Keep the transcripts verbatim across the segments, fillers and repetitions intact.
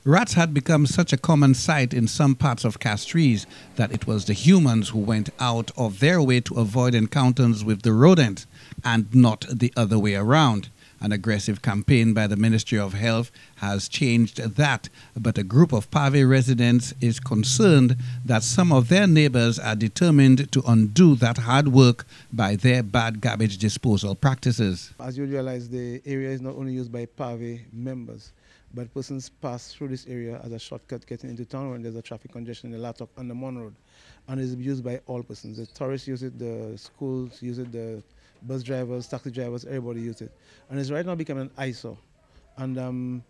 Rats had become such a common sight in some parts of Castries that it was the humans who went out of their way to avoid encounters with the rodent, and not the other way around. An aggressive campaign by the Ministry of Health has changed that, but a group of Pave residents is concerned that some of their neighbors are determined to undo that hard work by their bad garbage disposal practices. As you realize, the area is not only used by Pave members, but persons pass through this area as a shortcut getting into town when there's a traffic congestion in the Lattock and the Mon Road. And it's used by all persons. The tourists use it, the schools use it, the bus drivers, taxi drivers, everybody use it. And it's right now becoming an eyesore. And um,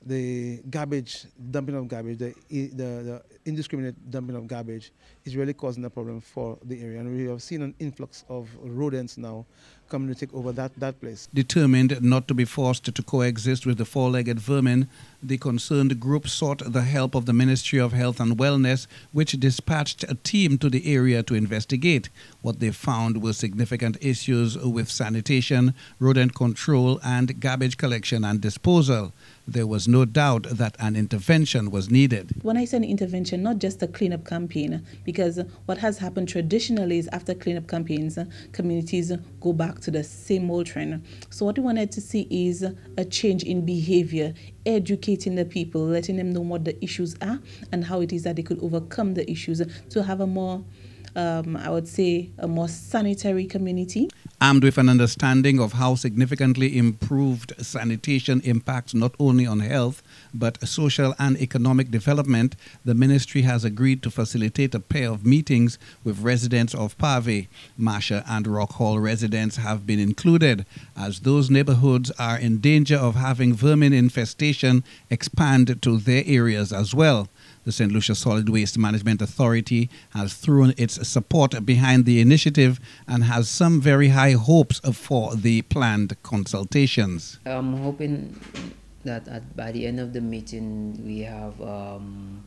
the garbage, dumping of garbage, the, the, the indiscriminate dumping of garbage is really causing a problem for the area. And we have seen an influx of rodents now coming to take over that, that place. Determined not to be forced to coexist with the four-legged vermin, the concerned group sought the help of the Ministry of Health and Wellness, which dispatched a team to the area to investigate. What they found were significant issues with sanitation, rodent control, and garbage collection and disposal. There was no doubt that an intervention was needed. When I say an intervention, not just a cleanup campaign, because what has happened traditionally is after cleanup campaigns, communities go back to the same old trend. So what we wanted to see is a change in behavior, educating the people, letting them know what the issues are and how it is that they could overcome the issues to have a more, um, I would say, a more sanitary community. Armed with an understanding of how significantly improved sanitation impacts not only on health, but social and economic development, the ministry has agreed to facilitate a pair of meetings with residents of Pave. Masha and Rock Hall residents have been included, as those neighborhoods are in danger of having vermin infestation expand to their areas as well. The Saint Lucia Solid Waste Management Authority has thrown its support behind the initiative and has some very high hopes for the planned consultations. I'm hoping that at, by the end of the meeting we have um,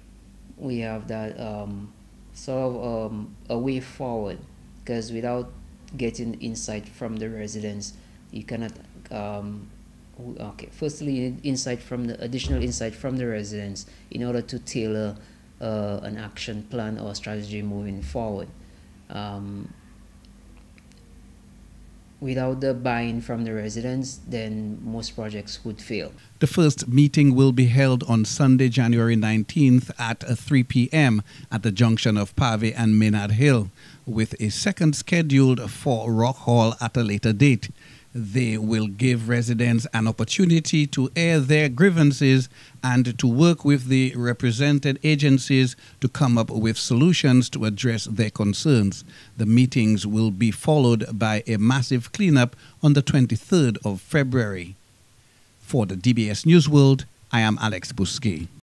we have that um, sort of um, a way forward, because without getting insight from the residents, you cannot. Um, Okay, firstly, insight from the additional insight from the residents in order to tailor uh, an action plan or strategy moving forward. Um, without the buy-in from the residents, then most projects would fail. The first meeting will be held on Sunday, January nineteenth at three p m at the junction of Pave and Maynard Hill, with a second scheduled for Rock Hall at a later date. They will give residents an opportunity to air their grievances and to work with the represented agencies to come up with solutions to address their concerns. The meetings will be followed by a massive cleanup on the twenty-third of February. For the D B S News World, I am Alex Bousquet.